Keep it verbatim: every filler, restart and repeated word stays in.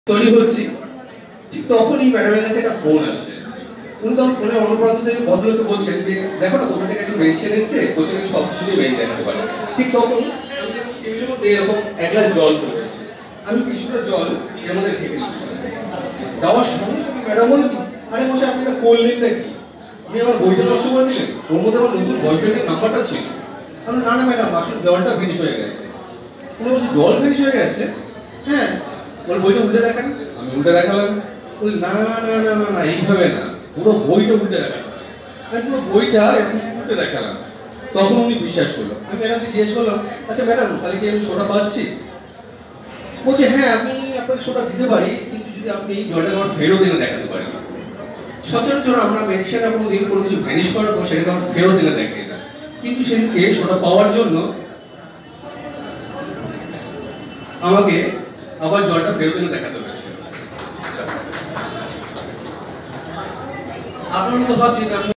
তৈরি হচ্ছি, ঠিক তখনই ম্যাডামের কাছে একটা ফোন আসে। উনি তখন ফোনের অন্য প্রান্ত থেকে ভদ্রলোককে বলছেন যে দেখো না কোথা থেকে একটা মেডিসিন এসছে, কোচিং এর সব কিছুই মেয়ে দেখাতে পারে। ঠিক তখন টেবিলের মধ্যে এরকম এক গ্লাস জল পড়েছে, আমি কিছুটা জল এর মধ্যে ঢেকে দিচ্ছি। যাওয়ার সঙ্গে সঙ্গে ম্যাডাম বললেন, আরে মশাই আপনি এটা করলেন নাকি? আপনি আমার বইটা নষ্ট করে দিলেন, ওর মধ্যে আমার নতুন বয়ফ্রেন্ডের নাম্বারটা ছিল। আমি না না ম্যাডাম আসলে জলটা ফিনিশ হয়ে গেছে। উনি বলছে জল ফিনিশ হয়ে গেছে? হ্যাঁ। বল বইটা উল্টে দেখান। আমি উল্টে দেখালাম। বলি না না না না না এইভাবে না, পুরো বইটা উল্টে দেখালাম। আমি পুরো বইটা এরকম উল্টে দেখালাম। তখন উনি বিশ্বাস করলো। আমি ম্যাডামকে জিজ্ঞেস করলাম, আচ্ছা ম্যাডাম তাহলে কি আমি সোডা পাচ্ছি? বলছে হ্যাঁ আপনি আপনাকে সোডা দিতে পারি, কিন্তু যদি আপনি জলটা আমার ফেরত এনে দেখাতে পারেন। সচরাচর আমরা মেডিসিনটা কোনো দিন কোনো কিছু ভ্যানিশ করার পর সেটাকে আমরা ফেরত এনে দেখাই না, কিন্তু সেদিনকে সোডা পাওয়ার জন্য আমাকে আবার জলটা ফেরত এনে দেখাতে হয়েছে। আপনার তো ভাবছেন